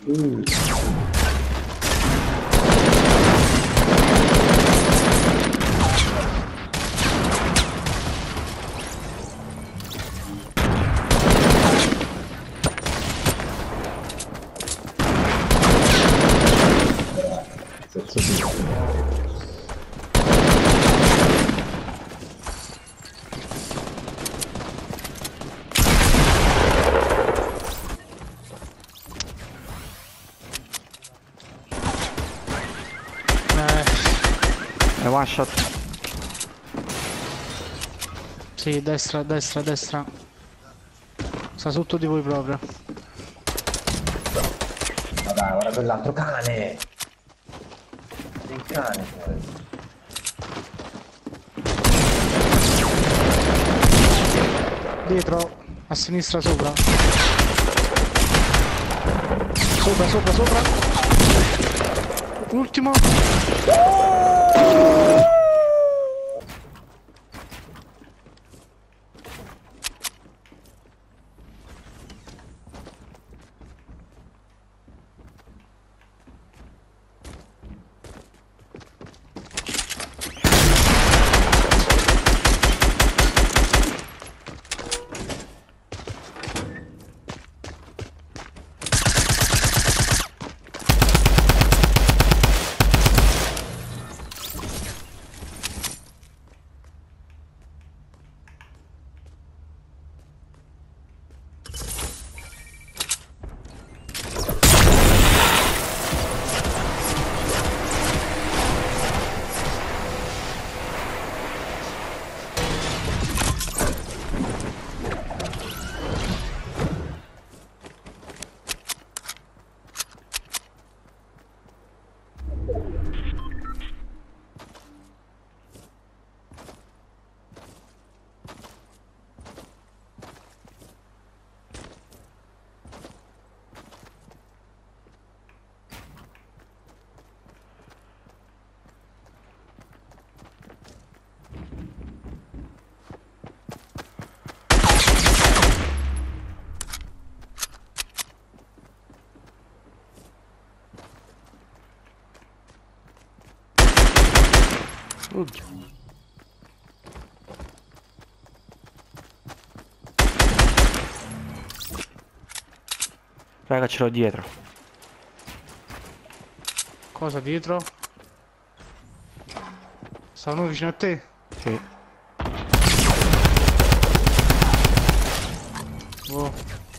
È one shot. Sì, destra, destra, destra. Sta sotto di voi proprio. Vabbè, guarda quell'altro cane. Il cane poi. Dietro, a sinistra sopra. Sopra, sopra, sopra. Ultimo. Raga, ce l'ho dietro. Cosa dietro? Stavano vicino a te? Sì. Oh.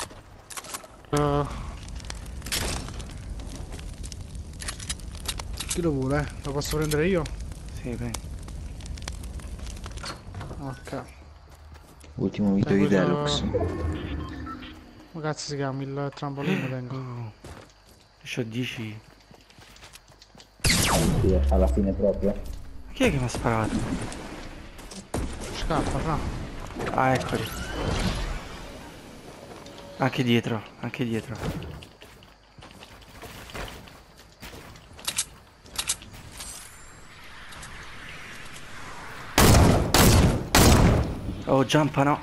Chi lo vuole? Lo posso prendere io? Sì, prendi. Ok. Ultimo video di Deluxe. Come cazzo si chiama? Il trampolino tengo. C'ho 10. Sì, alla fine proprio. Chi è che mi ha sparato? Scappa, fra. Ah, eccoli. Anche dietro, anche dietro. Oh, giampano.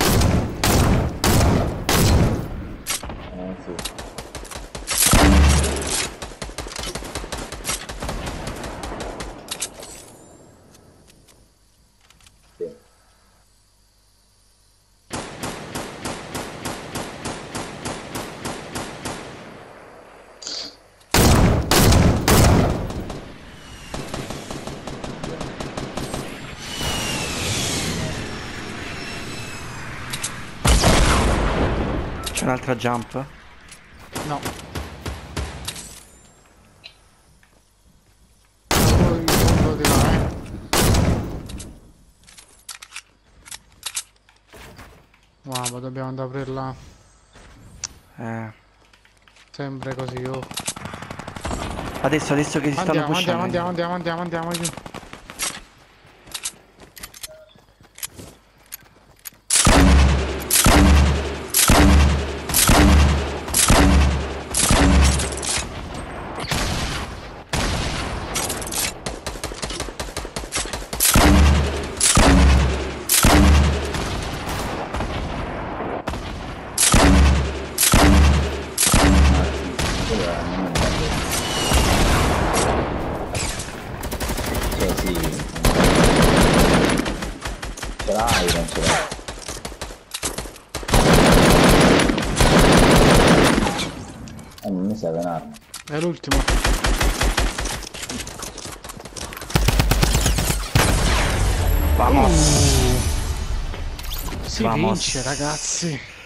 Sì. Sì. C'è un'altra jump? No. Poi il fondo di là, Wow, dobbiamo andare a aprirla sempre così, oh. Adesso che si stanno Andiamo, pushando. andiamo. Cioè sì. Ce l'hai, non ce l'hai. Non mi serve un'arma. È l'ultimo. Vamos. Si Vamos. vince, ragazzi.